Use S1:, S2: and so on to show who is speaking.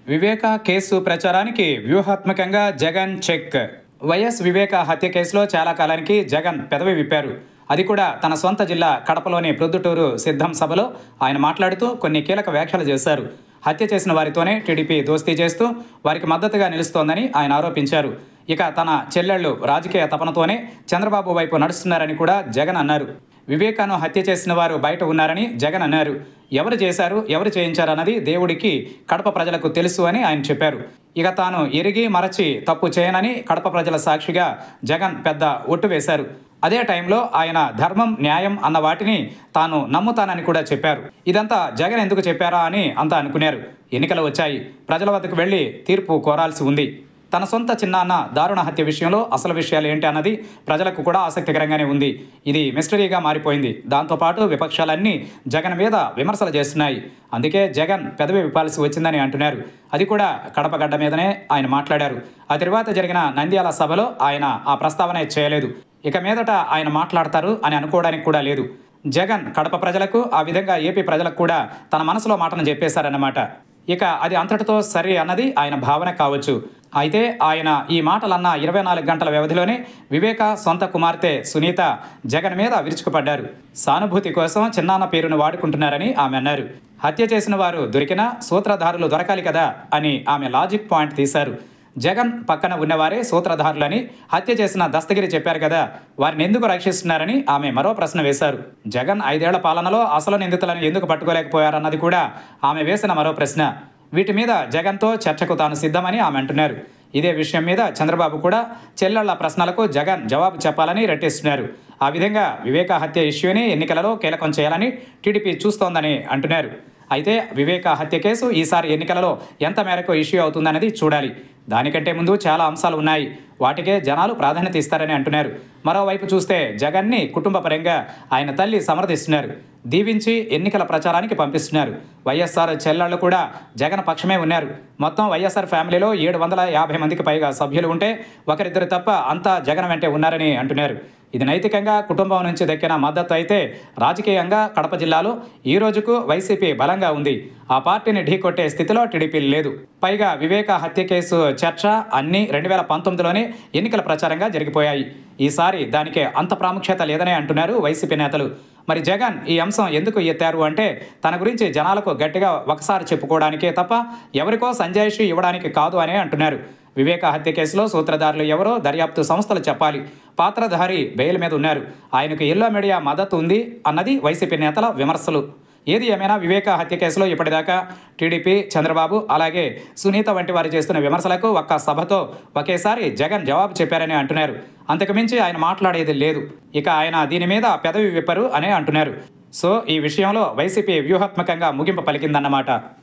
S1: వివేక case ప్రచారానికి వ్యూహాత్మకంగా Jagan check. YS వివేక హత్య కేసులో చాలా కాలానికి జగన్ పెదవి విప్పారు. అది కూడా తన సొంత జిల్లా కడపలోని ప్రొద్దుటూరు సిద్ధం సభలో ఆయన మాట్లాడుతూ కొన్ని కీలక వ్యాఖ్యలు చేశారు. హత్య చేసిన వారితోనే టీడీపీ దోస్తీ చేస్తూ వారికి మద్దతుగా నిలుస్తోందని ఆయన ఆరోపించారు. ఇక తన చెల్లెళ్లు రాజకీయ తపనతోనే చంద్రబాబు వైపు నడుస్తున్నారని కూడా జగన్ అన్నారు. వివేకాను హత్య చేసిన వారు బయట ఉన్నారని జగన్ అన్నారు. ఎవరు చేశారు, ఎవరు చేయించారన్నది దేవుడికి, కడప ప్రజలకు తెలుసు అని ఆయన చెప్పారు. ఇక తాను ఎరిగి మరచి తప్పు చేయనని కడప ప్రజల సాక్షిగా జగన్ పెద్ద ఒట్టు వేశారు. అదే టైంలో ఆయన ధర్మం, న్యాయం అన్న వాటిని తాను నమ్ముతానని కూడా చెప్పారు. ఇదంతా జగన్ ఎందుకు చెప్పారా అని అంతా అనుకున్నారు. ఎన్నికలు వచ్చాయి, ప్రజల వద్దకు వెళ్లి తీర్పు కోరాల్సి ఉంది. తన సొంత చిన్నాన్న దారుణ హత్య విషయంలో అసలు విషయాలు ఏంటి అన్నది ప్రజలకు కూడా ఆసక్తికరంగానే ఉంది. ఇది మిస్టరీగా మారిపోయింది. దాంతోపాటు విపక్షాలన్నీ జగన్ మీద విమర్శలు చేస్తున్నాయి. అందుకే జగన్ పెదవి విప్పాల్సి వచ్చిందని అంటున్నారు. అది కూడా కడప గడ్డ మీదనే ఆయన మాట్లాడారు. ఆ తర్వాత జరిగిన నంద్యాల సభలో ఆయన ఆ ప్రస్తావన చేయలేదు. ఇక మీదట ఆయన మాట్లాడతారు అని అనుకోవడానికి కూడా లేదు. జగన్ కడప ప్రజలకు, ఆ విధంగా ఏపీ ప్రజలకు కూడా తన మనసులో మాటను చెప్పేశారన్నమాట. ఇక అది అంతటితో సరి అన్నది ఆయన భావన కావచ్చు. అయితే ఆయన ఈ మాటలన్న 24 గంటల వ్యవధిలోనే వివేక సొంత కుమార్తె సునీత జగన్ మీద విరుచుకుపడ్డారు. సానుభూతి కోసం చిన్నాన్న పేరును వాడుకుంటున్నారని ఆమె అన్నారు. హత్య చేసిన వారు దొరికినా సూత్రధారులు దొరకాలి కదా అని ఆమె లాజిక్ పాయింట్ తీశారు. జగన్ పక్కన ఉన్నవారే సూత్రధారులని హత్య చేసిన దస్తగిరి చెప్పారు కదా, వారిని ఎందుకు రక్షిస్తున్నారని ఆమె మరో ప్రశ్న వేశారు. జగన్ 5 ఏళ్ల పాలనలో అసలు నిందితులను ఎందుకు పట్టుకోలేకపోయారన్నది కూడా ఆమె వేసిన మరో ప్రశ్న. వీటి మీద జగన్తో చర్చకు తాను సిద్ధమని ఆమె అంటున్నారు. ఇదే విషయం మీద చంద్రబాబు కూడా చెల్లెళ్ల ప్రశ్నలకు జగన్ జవాబు చెప్పాలని రెట్టిస్తున్నారు. ఆ విధంగా వివేక హత్య ఇష్యూని ఎన్నికలలో కీలకం చేయాలని టీడీపీ చూస్తోందని అంటున్నారు. అయితే వివేక హత్య కేసు ఈసారి ఎన్నికలలో ఎంత మేరకు ఇష్యూ అవుతుందనేది చూడాలి. దానికంటే ముందు చాలా అంశాలు ఉన్నాయి. వాటికే జనాలు ప్రాధాన్యత ఇస్తారని అంటున్నారు. మరోవైపు చూస్తే జగన్ని కుటుంబ పరంగా ఆయన తల్లి సమర్థిస్తున్నారు. దీవించి ఎన్నికల ప్రచారానికి పంపిస్తున్నారు. వైఎస్ఆర్ చెల్లెళ్ళు కూడా జగన్ పక్షమే ఉన్నారు. మొత్తం వైఎస్ఆర్ ఫ్యామిలీలో 750 మందికి పైగా సభ్యులు ఉంటే ఒకరిద్దరు తప్ప అంతా జగన్ వెంటే ఉన్నారని అంటున్నారు. ఇది నైతికంగా కుటుంబం నుంచి దక్కిన మద్దతు అయితే, రాజకీయంగా కడప జిల్లాలో ఈ రోజుకు వైసీపీ బలంగా ఉంది. ఆ పార్టీని ఢీకొట్టే స్థితిలో టీడీపీ లేదు. పైగా వివేక హత్య కేసు చర్చ అన్నీ 2019లోనే ఎన్నికల ప్రచారంగా జరిగిపోయాయి. ఈసారి దానికి అంత ప్రాముఖ్యత లేదనే అంటున్నారు వైసీపీ నేతలు. మరి జగన్ ఈ అంశం ఎందుకు ఎత్తారు అంటే, తన గురించి జనాలకు గట్టిగా ఒకసారి చెప్పుకోవడానికే తప్ప ఎవరికో సంజాయిషి ఇవ్వడానికి కాదు అనే అంటున్నారు. వివేక హత్య కేసులో సూత్రధారులు ఎవరో దర్యాప్తు సంస్థలు చెప్పాలి. పాత్రధారి బెయిల్ మీద ఉన్నారు. ఆయనకు ఎల్లో మీడియా మద్దతు ఉంది అన్నది వైసీపీ నేతల విమర్శలు. ఏది ఏమైనా వివేక హత్య కేసులో ఇప్పటిదాకా టీడీపీ, చంద్రబాబు అలాగే సునీత వంటి వారు చేస్తున్న విమర్శలకు ఒక్క సభతో ఒకేసారి జగన్ జవాబు చెప్పారని అంటున్నారు. అంతకుమించి ఆయన మాట్లాడేది లేదు. ఇక ఆయన దీని మీద పెదవి విప్పరు అనే అంటున్నారు. సో ఈ విషయంలో వైసీపీ వ్యూహాత్మకంగా ముగింపు పలికిందన్నమాట.